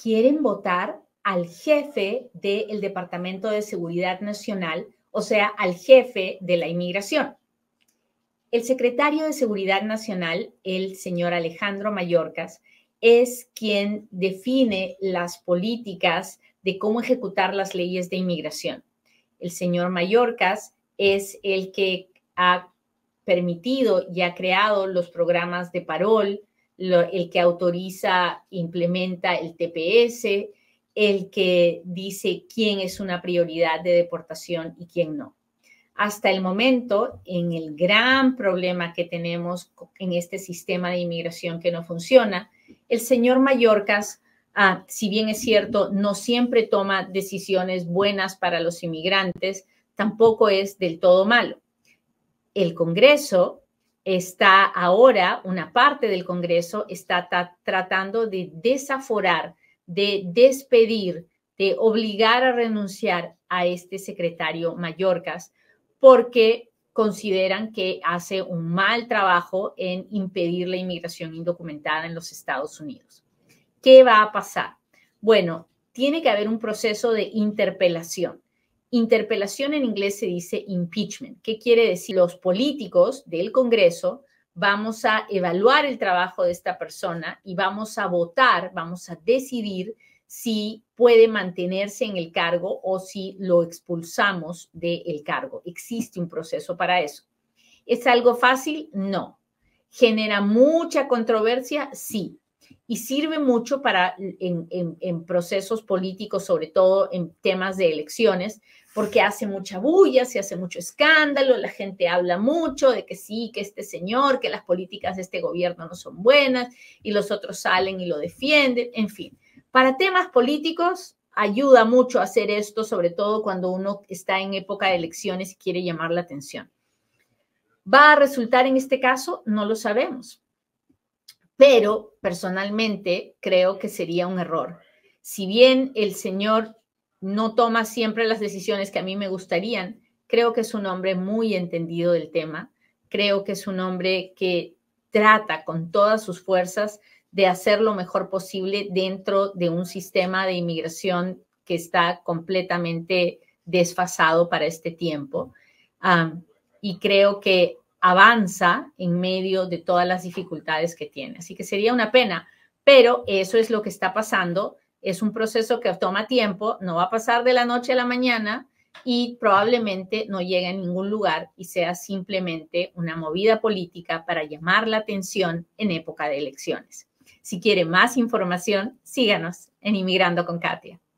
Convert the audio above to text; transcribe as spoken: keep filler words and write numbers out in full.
quieren votar al jefe del Departamento de Seguridad Nacional, o sea, al jefe de la inmigración. El secretario de Seguridad Nacional, el señor Alejandro Mayorkas, es quien define las políticas de cómo ejecutar las leyes de inmigración. El señor Mayorkas es el que ha permitido y ha creado los programas de parol, lo, el que autoriza, implementa el T P S, el que dice quién es una prioridad de deportación y quién no. Hasta el momento, en el gran problema que tenemos en este sistema de inmigración que no funciona, el señor Mayorkas, ah, si bien es cierto, no siempre toma decisiones buenas para los inmigrantes, tampoco es del todo malo. El Congreso está ahora, una parte del Congreso está tratando de desaforar, de despedir, de obligar a renunciar a este secretario Mayorkas, porque consideran que hace un mal trabajo en impedir la inmigración indocumentada en los Estados Unidos. ¿Qué va a pasar? Bueno, tiene que haber un proceso de interpelación. Interpelación en inglés se dice impeachment. ¿Qué quiere decir? Los políticos del Congreso vamos a evaluar el trabajo de esta persona y vamos a votar, vamos a decidir si puede mantenerse en el cargo o si lo expulsamos del cargo. Existe un proceso para eso. ¿Es algo fácil? No. ¿Genera mucha controversia? Sí. Y sirve mucho para en, en, en procesos políticos, sobre todo en temas de elecciones, porque hace mucha bulla, se hace mucho escándalo, la gente habla mucho de que sí, que este señor, que las políticas de este gobierno no son buenas, y los otros salen y lo defienden, en fin. Para temas políticos ayuda mucho a hacer esto, sobre todo cuando uno está en época de elecciones y quiere llamar la atención. ¿Va a resultar en este caso? No lo sabemos. Pero personalmente creo que sería un error. Si bien el señor no toma siempre las decisiones que a mí me gustarían, creo que es un hombre muy entendido del tema. Creo que es un hombre que trata con todas sus fuerzas de hacer lo mejor posible dentro de un sistema de inmigración que está completamente desfasado para este tiempo. Um, y creo que avanza en medio de todas las dificultades que tiene. Así que sería una pena, pero eso es lo que está pasando. Es un proceso que toma tiempo, no va a pasar de la noche a la mañana y probablemente no llegue a ningún lugar y sea simplemente una movida política para llamar la atención en época de elecciones. Si quiere más información, síganos en Inmigrando con Katia.